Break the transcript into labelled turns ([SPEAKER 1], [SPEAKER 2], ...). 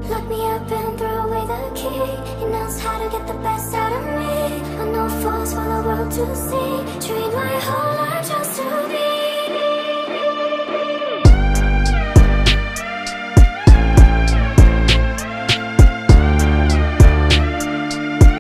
[SPEAKER 1] Lock me up and throw away the key. He knows how to get the best out of me. I know fools for the world to see. Train my heart